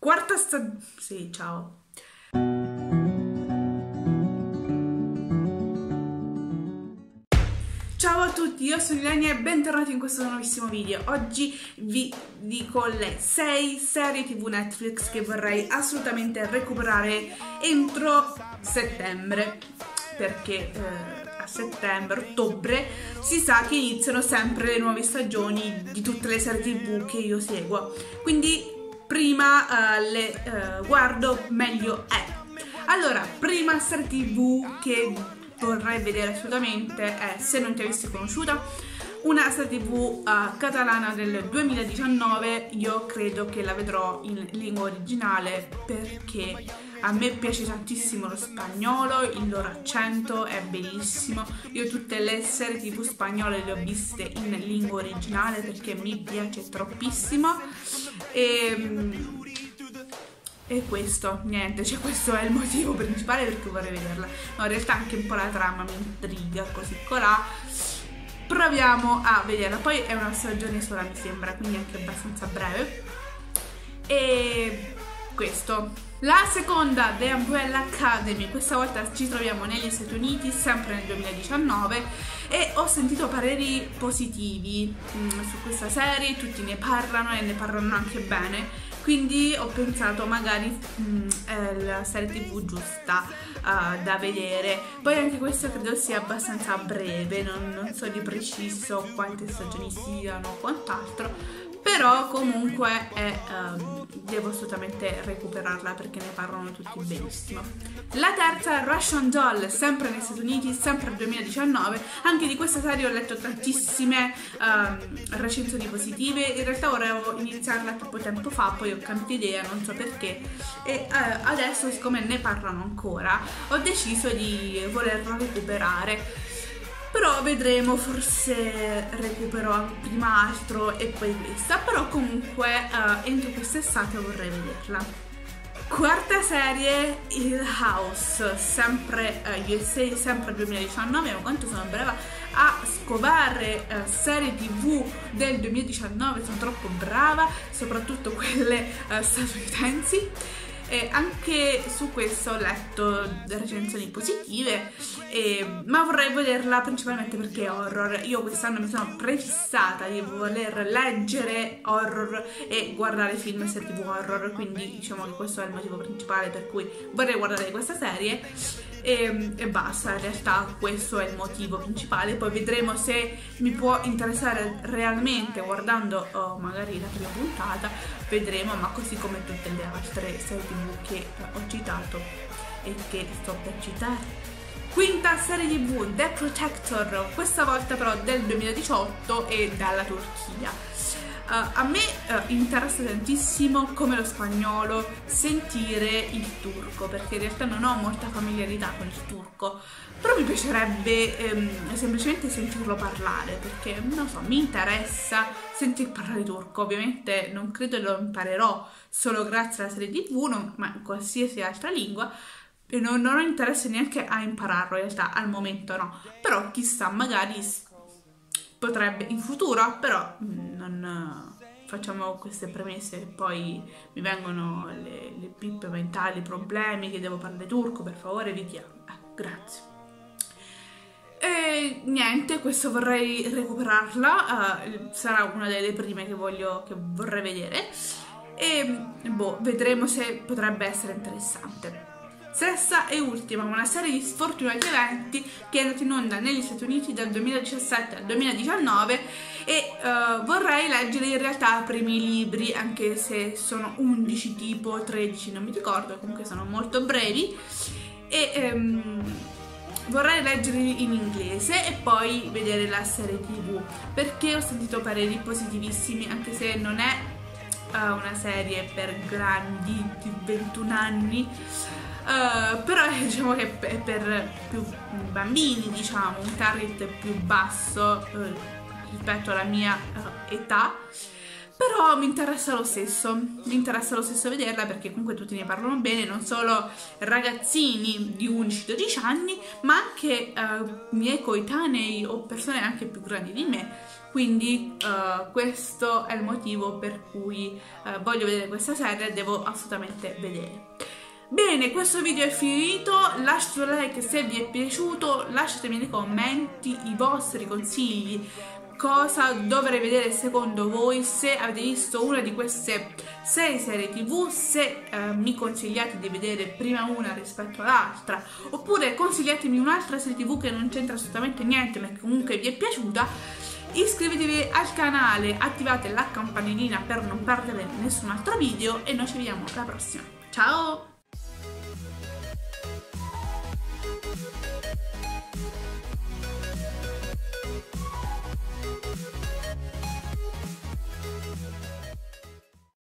Quarta stagione. Sì, ciao. Ciao a tutti, io sono Ilenia e bentornati in questo nuovissimo video. Oggi vi dico le 6 serie TV Netflix che vorrei assolutamente recuperare entro settembre, perché a settembre, ottobre, si sa che iniziano sempre le nuove stagioni di tutte le serie TV che io seguo. Quindi prima le guardo, meglio è. Allora, prima serie TV che vorrei vedere assolutamente è Se non ti avessi conosciuta, una serie TV catalana del 2019. Io credo che la vedrò in lingua originale perché a me piace tantissimo lo spagnolo, il loro accento è bellissimo. Io tutte le serie TV spagnole le ho viste in lingua originale perché mi piace troppissimo. E questo, niente, cioè questo è il motivo principale perché vorrei vederla. No, in realtà anche un po' la trama mi intriga, così colà. Proviamo a vederla. Poi è una stagione sola, mi sembra, quindi anche abbastanza breve. E questo. La seconda, The Umbrella Academy, questa volta ci troviamo negli Stati Uniti, sempre nel 2019, e ho sentito pareri positivi su questa serie, tutti ne parlano e ne parlano anche bene. Quindi ho pensato magari è la serie TV giusta da vedere. Poi anche questa credo sia abbastanza breve, non so di preciso quante stagioni siano o quant'altro, però comunque devo assolutamente recuperarla perché ne parlano tutti benissimo. La terza è Russian Doll, sempre negli Stati Uniti, sempre nel 2019. Anche di questa serie ho letto tantissime recensioni positive. In realtà volevo iniziarla troppo tempo fa, poi ho cambiato idea, non so perché, e adesso, siccome ne parlano ancora, ho deciso di volerla recuperare. Però vedremo, forse recupero prima altro e poi questa, però comunque entro quest'estate vorrei vederla. Quarta serie, Hill House, sempre USA, sempre 2019, ma quanto sono brava a scovare serie TV del 2019, sono troppo brava, soprattutto quelle statunitensi. E anche su questo ho letto recensioni positive, ma vorrei vederla principalmente perché è horror. Io quest'anno mi sono prefissata di voler leggere horror e guardare film e serie TV horror, quindi diciamo che questo è il motivo principale per cui vorrei guardare questa serie. E basta, in realtà questo è il motivo principale. Poi vedremo se mi può interessare realmente guardando magari la prima puntata, vedremo, ma così come tutte le altre serie TV che ho citato e che sto per citare. Quinta serie TV, The Protector, questa volta però del 2018 e dalla Turchia. A me interessa tantissimo, come lo spagnolo, sentire il turco, perché in realtà non ho molta familiarità con il turco, però mi piacerebbe semplicemente sentirlo parlare, perché non so, mi interessa sentir parlare turco. Ovviamente non credo lo imparerò solo grazie alla serie TV, ma in qualsiasi altra lingua. E non ho interesse neanche a impararlo, in realtà al momento no, però chissà, magari potrebbe in futuro, però non facciamo queste premesse e poi mi vengono le pippe mentali, i problemi che devo parlare turco, per favore evitiamo. Grazie. E niente, questo vorrei recuperarla, sarà una delle prime che vorrei vedere e boh, vedremo se potrebbe essere interessante. Sesta e ultima, una serie di sfortunati eventi che è andata in onda negli Stati Uniti dal 2017 al 2019 e vorrei leggere in realtà i primi libri, anche se sono 11 tipo 13, non mi ricordo, comunque sono molto brevi, e vorrei leggerli in inglese e poi vedere la serie TV, perché ho sentito pareri positivissimi, anche se non è una serie per grandi di 21 anni. Però diciamo che è per più bambini, diciamo, un target più basso rispetto alla mia età, però mi interessa lo stesso vederla, perché comunque tutti ne parlano bene, non solo ragazzini di 11-12 anni, ma anche miei coetanei o persone anche più grandi di me quindi questo è il motivo per cui voglio vedere questa serie, devo assolutamente vedere. Bene, questo video è finito, lasciate un like se vi è piaciuto, lasciatemi nei commenti i vostri consigli, cosa dovrei vedere secondo voi, se avete visto una di queste 6 serie tv, se mi consigliate di vedere prima una rispetto all'altra, oppure consigliatemi un'altra serie tv che non c'entra assolutamente niente ma che comunque vi è piaciuta. Iscrivetevi al canale, attivate la campanellina per non perdere nessun altro video e noi ci vediamo alla prossima. Ciao!